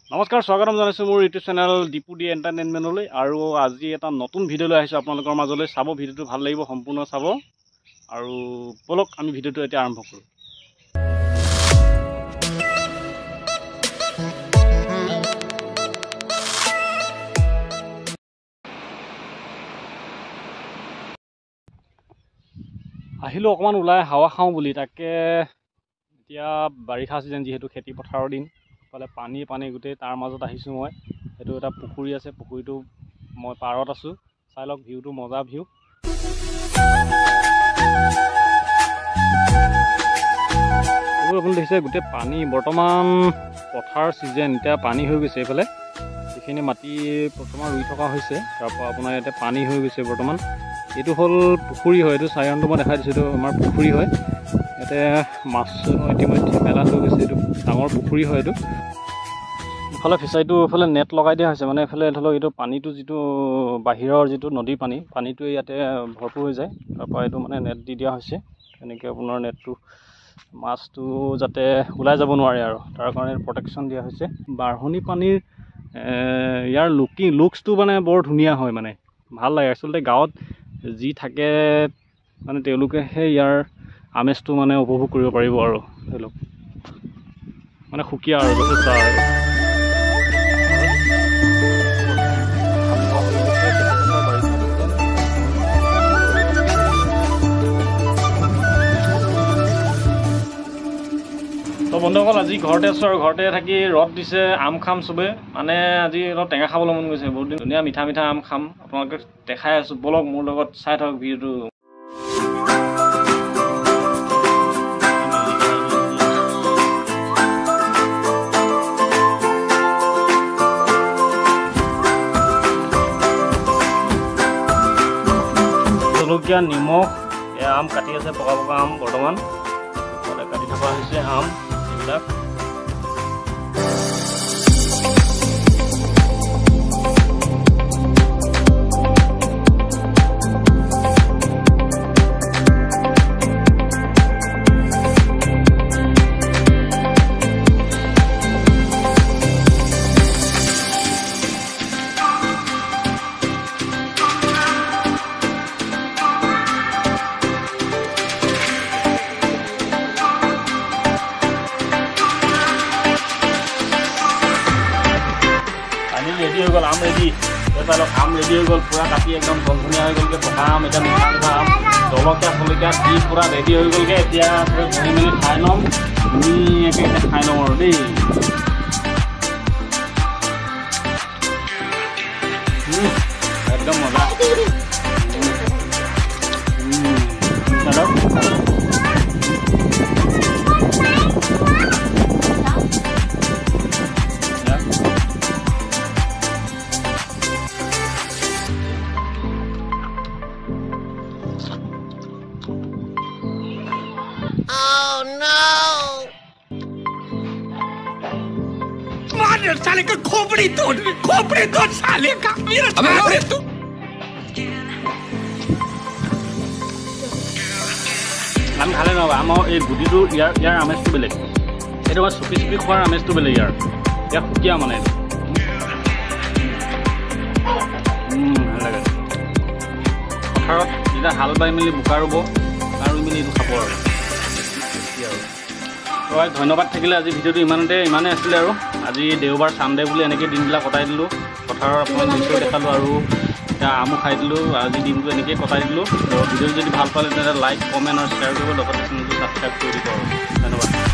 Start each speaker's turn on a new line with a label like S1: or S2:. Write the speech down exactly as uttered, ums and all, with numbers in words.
S1: নমস্কাৰ স্বাগতম জনাইছো মোৰ ইউটিউব চেনেল ডিপু ডি এণ্টাৰটেইনমেণ্টলৈ আৰু আজি এটা নতুন ভিডিঅ' লৈ আহিছো আপোনালোকৰ মাজলৈ চাব ভিডিঅ'টো ভাল লাগিব সম্পূৰ্ণ চাব আৰু বলক আমি ভিডিঅ'টো এতিয়া আৰম্ভ কৰোঁ আহিলো অকমান ওলাই হাৱা খাওঁ বুলি তাকে এতিয়া বাৰিষা সিজন যেহেতু খেতি পথাৰৰ দিন ফালে পানী পানী গোটেই তাৰ মাজত আহিছোঁ মই এইটো এটা পুখুৰী আছে পুখুৰীটো মই পাৰত আছোঁ চাই লওক ভিউটো মজা ভিউ আপুনি দেখিছে গোটেই পানী বৰ্তমান পথাৰ সিজন এতিয়া পানী হৈ গৈছে এইফালে যিখিনি মাটি বৰ্তমান ৰুই থকা হৈছে তাৰপৰা আপোনাৰ ইয়াতে পানী হৈ গৈছে বৰ্তমান এইটো হ'ল পুখুৰী হয় এইটো চাৰিৰণটো মই দেখাই দিছোঁ এইটো আমাৰ পুখুৰী হয় ইয়াতে মাছ ইতিমধ্যে মেলা হৈ গৈছে এইটো ডাঙৰ পুখুৰী হয় এইটো ইফালে ফিচাৰীটো এইফালে নেট লগাই দিয়া হৈছে মানে এইফালে ধৰি লওক এইটো পানীটো যিটো বাহিৰৰ যিটো নদীৰ পানী পানীটো ইয়াতে ভৰপূৰ হৈ যায় তাৰপৰা এইটো মানে নেট দি দিয়া হৈছে এনেকৈ আপোনাৰ নেটটো মাছটো যাতে ওলাই যাব নোৱাৰে আৰু তাৰ কাৰণে প্ৰটেকশ্যন দিয়া হৈছে বাঢ়নি পানীৰ ইয়াৰ লুকিং লুকছটো মানে বৰ ধুনীয়া হয় মানে ভাল লাগে আচলতে গাঁৱত যি থাকে মানে তেওঁলোকেহে ইয়াৰ আমেজটো মানে উপভোগ কৰিব পাৰিব আৰু ধৰি লওক মানে সুকীয়া আৰু যথেষ্ট আৰু তো বন্ধুসকল আজি ঘৰতে আছোঁ আৰু ঘৰতে থাকি ৰদ দিছে আম খাম চবে মানে আজি অলপ টেঙা খাবলৈ মন গৈছে বহুত দিন ধুনীয়া মিঠা মিঠা আম খাম আপোনালোকে দেখাই আছোঁ বলক মোৰ লগত চাই থাকক ভিডিঅ'টো জলকীয়া নিমখ এয়া আম কাটি আছে পকা পকা আম বৰ্তমান কাটি থকা হৈছে আম এইবিলাক ৰেডি হৈ গ'ল আম ৰেডি চালক আম ৰেডি হৈ গ'ল পূৰা কাটি একদম ধুনীয়া হৈ গ'লগৈ পকা আম এতিয়া মিঠা মিঠা আম জলকীয়া চলকীয়া দি পূৰা ৰেডি হৈ গ'লগৈ এতিয়া ধুই মেলি খাই ল'ম ধুনীয়াকৈ এতিয়া খাই ল'ম আৰু দেই একদম মজা
S2: साले का खोपड़ी तोड़ खोपड़ी तोड़ साले का मेरा अबे तू
S1: আমি খালে নহ'ব আমাৰ এই গুটিটো ইয়াৰ ইয়াৰ আমেজটো বেলেগ এইটো আমাৰ চুপি চুপি খোৱাৰ আমেজটো বেলেগ ইয়াৰ ইয়াৰ সুকীয়া মানে এইটো ভাল লাগে পথাৰত যেতিয়া হাল বাই মেলি বোকা ৰুব আৰু মেলি এইটো খাব আৰু হয় ধন্যবাদ থাকিলে আজি ভিডিঅ'টো ইমানতে ইমানেই আছিলে আৰু আজি দেওবাৰ চানডে বুলি এনেকৈ দিনবিলাক কটাই দিলোঁ পথাৰৰ আপোনাক দৃশ্য দেখালোঁ আৰু এতিয়া আমো খাই দিলোঁ আজি দিনটো এনেকৈ কটাই দিলোঁ ভিডিঅ'টো যদি ভাল পালে তেন্তে লাইক কমেণ্ট আৰু শ্বেয়াৰ কৰিব লগতে চেনেলটো ছাবস্ক্ৰাইব কৰি দিব আৰু ধন্যবাদ